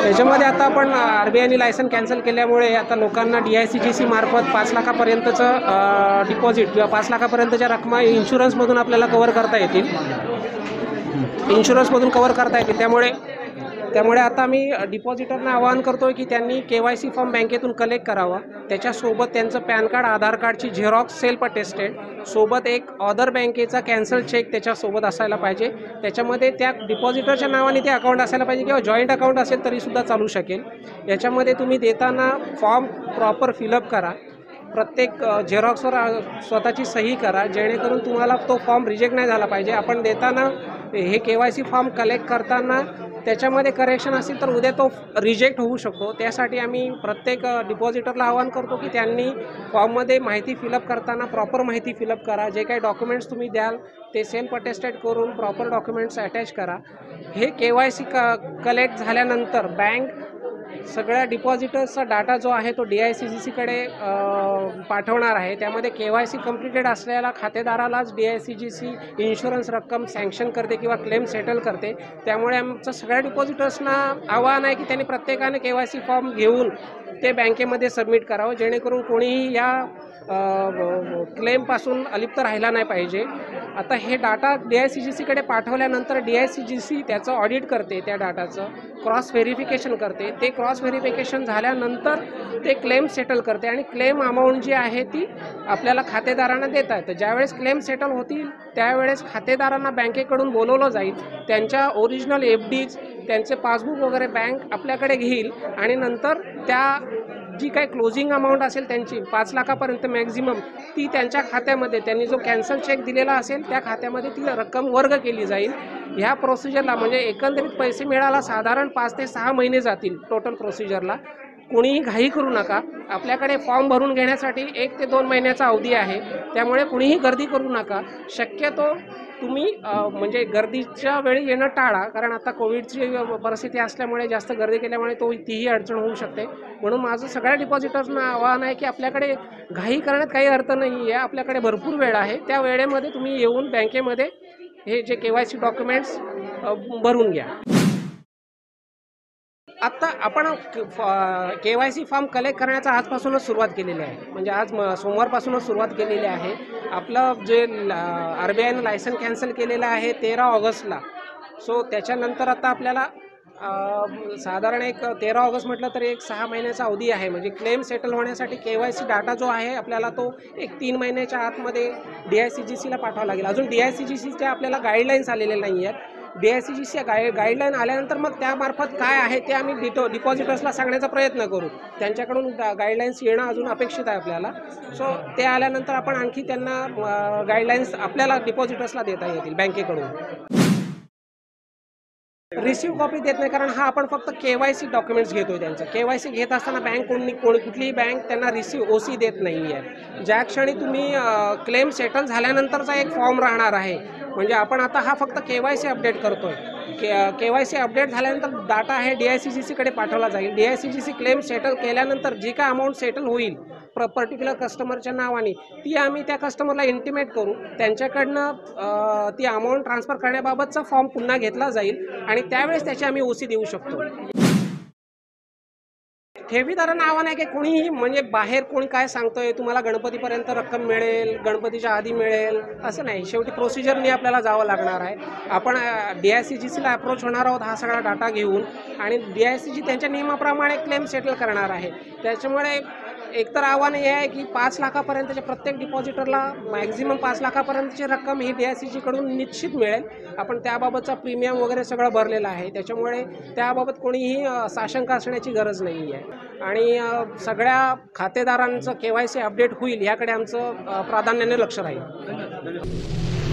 त्याच्यामध्ये आता आपण RBIने लायसन कॅन्सल केल्यामुळे आता लोकांना DICGC मार्फत 5 लाखापर्यंतचं डिपॉझिट किंवा 5 लाखापर्यंतच्या रकमा इन्शुरन्समधून आपल्याला कव्हर करता येतील. त्यामुळे आता मी डिपॉझिटरना आवाहन करतो की त्यांनी KYC फॉर्म बँकेतून कलेक्ट करावा. त्याच्यासोबत त्यांचं पॅन कार्ड, आधार कार्डची झेरॉक्स सेल्फ अटेस्टेड, सोबत एक अदर बँकेचा कॅन्सल चेक त्याच्यासोबत असायला पाहिजे. त्याच्यामध्ये त्या डिपॉझिटरच्या नावाने ते अकाउंट असायला पाहिजे किंवा जॉईंट अकाउंट असेल तरीसुद्धा चालू शकेल. याच्यामध्ये तुम्ही देताना फॉर्म प्रॉपर फिलअप करा. प्रत्येक झेरॉक्सवर स्वतःची सही करा, जेणेकरून तुम्हाला तो फॉर्म रिजेक्ट नाही झाला पाहिजे. आपण देताना हे KYC फॉर्म कलेक्ट करताना त्याच्यामध्ये करेक्शन असेल तर उद्या तो रिजेक्ट होऊ शकतो. त्यासाठी आम्ही प्रत्येक डिपॉझिटरला आवाहन करतो की त्यांनी फॉर्ममध्ये माहिती फिलअप करताना प्रॉपर माहिती फिलअप करा. जे काही डॉक्युमेंट्स तुम्ही द्याल ते सेल्फ अटेस्टेड करून प्रॉपर डॉक्युमेंट्स अटॅच करा. हे KYC कलेक्ट झाल्यानंतर बँक सगळ्या डिपॉझिटर्सचा डाटा जो आहे तो DICGCकडे पाठवणार आहे. त्यामध्ये KYC कंप्लीटेड असलेल्या खातेदारालाच DICGC इन्शुरन्स रक्कम सँक्शन करते किंवा क्लेम सेटल करते. त्यामुळे आमचं सगळ्या डिपॉझिटर्सना आवाहन आहे की त्यांनी प्रत्येकाने KYC फॉर्म घेऊन ते बँकेमध्ये सबमिट करावं, जेणेकरून कोणीही या क्लेमपासून अलिप्त राहिला नाही पाहिजे. आता हे डाटा DICGCकडे पाठवल्यानंतर DICGC त्याचं ऑडिट करते, त्या डाटाचं क्रॉस व्हेरिफिकेशन करते. ते क्रॉस व्हेरिफिकेशन झाल्यानंतर ते क्लेम सेटल करते आणि क्लेम अमाऊंट जी आहे ती आपल्याला खातेदारांना देता येतं. ज्यावेळेस क्लेम सेटल होतील त्यावेळेस खातेदारांना बँकेकडून बोलवलं जाईल. त्यांच्या ओरिजिनल FDs, त्यांचे पासबुक वगैरे बँक आपल्याकडे घेईल आणि नंतर त्या जी काही क्लोजिंग अमाऊंट असेल त्यांची 5 लाखापर्यंत मॅक्झिमम, ती त्यांच्या खात्यामध्ये त्यांनी जो कॅन्सल चेक दिलेला असेल त्या खात्यामध्ये ती रक्कम वर्ग केली जाईल. ह्या प्रोसिजरला म्हणजे एकंदरीत पैसे मिळायला साधारण 5 ते 6 महिने जातील टोटल प्रोसिजरला. कोणीही घाई करू नका. आपल्याकडे फॉर्म भरून घेण्यासाठी 1 ते 2 महिन्याचा अवधी आहे. त्यामुळे कुणीही गर्दी करू नका. शक्यतो तुम्ही म्हणजे गर्दीच्या वेळी येणं टाळा, कारण आता कोविडची परिस्थिती असल्यामुळे जास्त गर्दी केल्यामुळे तीही अडचण होऊ शकते. म्हणून माझं सगळ्या डिपॉझिटर्सना आवाहन आहे की आपल्याकडे घाई करण्यात काही अर्थ नाही आहे. आपल्याकडे भरपूर वेळ आहे. त्या वेळेमध्ये तुम्ही येऊन बँकेमध्ये हे जे KYC डॉक्युमेंट्स भरून घ्या. आत्ता आपण KYC फॉर्म कलेक्ट करण्याचा आजपासूनच सुरुवात केलेली आहे. म्हणजे आज सोमवारपासूनच सुरुवात केलेली आहे. आपलं जे RBIनं लायसन कॅन्सल केलेलं आहे 13 ऑगस्टला. सो त्याच्यानंतर आता आपल्याला साधारण एक 13 ऑगस्ट म्हटलं तर एक 6 महिन्याचा अवधी आहे. म्हणजे क्लेम सेटल होण्यासाठी KYC डाटा जो आहे आपल्याला तो एक 3 महिन्याच्या आतमध्ये DICGCला पाठवावा लागेल. अजून DICGCच्या आपल्याला गाईडलाईन्स आलेल्या नाही आहेत. DICGC गाईडलाईन आल्यानंतर मग त्यामार्फत काय आहे ते आम्ही डिपॉझिटर्सला सांगण्याचा प्रयत्न करू. त्यांच्याकडून गाईडलाईन्स येणं अजून अपेक्षित आहे आपल्याला. सो ते आल्यानंतर आपण आणखी त्यांना गाईडलाईन्स आपल्याला डिपॉझिटर्सला देता येतील बँकेकडून. रिसिव्ह कॉपी देत नाही, कारण हा आपण फक्त KYC डॉक्युमेंट्स घेतोय त्यांचं. KYC घेत असताना बँक कुठलीही बँक त्यांना रिसिव्ह OC देत नाही आहे. ज्या क्षणी तुम्ही क्लेम सेटल झाल्यानंतरचा एक फॉर्म राहणार आहे. म्हणजे आपण आता हा फक्त KYC अपडेट करतोय. KYC अपडेट झाल्यानंतर डाटा आहे DICGCकडे पाठवला जाईल. DICGC क्लेम सेटल केल्यानंतर जी काय अमाऊंट सेटल होईल पर्टिक्युलर कस्टमरच्या नावाने, ती आम्ही त्या कस्टमरला इंटिमेट करू. त्यांच्याकडनं ती अमाऊंट ट्रान्सफर करण्याबाबतचा फॉर्म पुन्हा घेतला जाईल आणि त्यावेळेस त्याची आम्ही OC देऊ शकतो. ठेवीदारांना आव्हान आहे की कोणीही म्हणजे बाहेर कोणी काय सांगतोय तुम्हाला गणपतीपर्यंत रक्कम मिळेल, गणपतीच्या आधी मिळेल, असं नाही. शेवटी प्रोसिजरनी आपल्याला जावं लागणार आहे. आपण DICGCला अप्रोच होणार आहोत हा सगळा डाटा घेऊन आणि DICG त्यांच्या नियमाप्रमाणे क्लेम सेटल करणार आहे. त्याच्यामुळे एकतर आव्हान हे आहे की 5 लाखापर्यंतच्या प्रत्येक डिपॉझिटरला मॅक्झिमम 5 लाखापर्यंतची रक्कम ही DICGकडून निश्चित मिळेल. आपण त्याबाबतचा प्रीमियम वगैरे सगळं भरलेलं आहे. त्याच्यामुळे त्याबाबत कोणीही साशंका असण्याची गरज नाही आहे. आणि सगळ्या खातेदारांचं KYC अपडेट होईल याकडे आमचं प्राधान्याने लक्ष राहील.